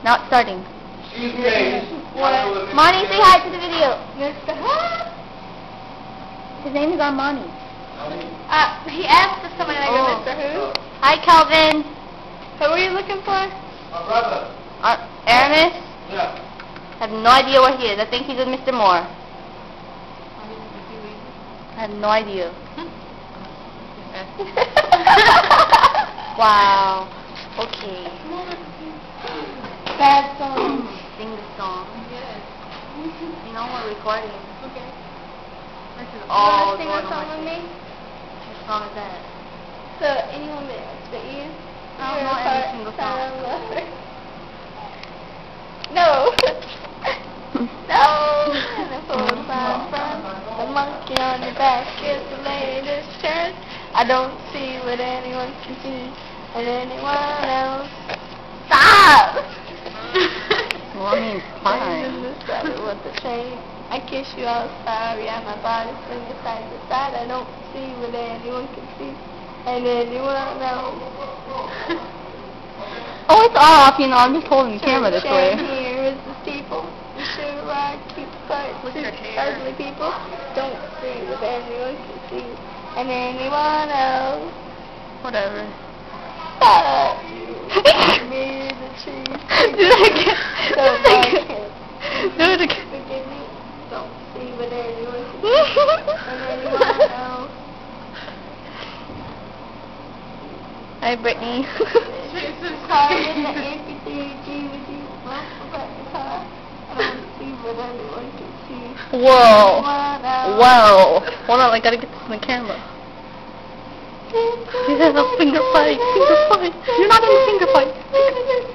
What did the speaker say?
Now it's starting. Excuse me. Monty, say hi to the video. Mr. His name is Armani. He asked for someone, and I go, Mr. Who? Hi, Kelvin. Who were you looking for? My brother. Aramis? Yeah. I have no idea where he is. I think he's with Mr. Moore. I have no idea. Wow. Okay. Bad song. Sing the song. Yes. You know, we're recording. Okay. This is You all want to sing going a song on. with me? What song is that? So, anyone that you? I don't know every single song. No. No. And the full time front. The monkey on the back is the latest turn. I don't see what anyone can see. And anyone else. Stop! Well, I mean, fine. In the saddle with the chain. I kiss you all sorry. And my body swinging side to side. I don't see what anyone can see. And anyone else. Oh, it's off, you know, I'm just holding the camera this way. Here is the steeple. You sure I keep quiet. Ugly people don't see what anyone can see. And anyone else. Whatever. But me the cheese. Do it again. So I can't. Do it again. Forgive me. Don't see what anyone can see. And anyone else. Hi, Brittany. Car in the amphitheater with you. About the car. I don't see what anyone can see. Whoa. Anyone else. Whoa. Hold on, I gotta get this in the camera. Yeah, finger fight. Finger fight. You're not in the finger fight.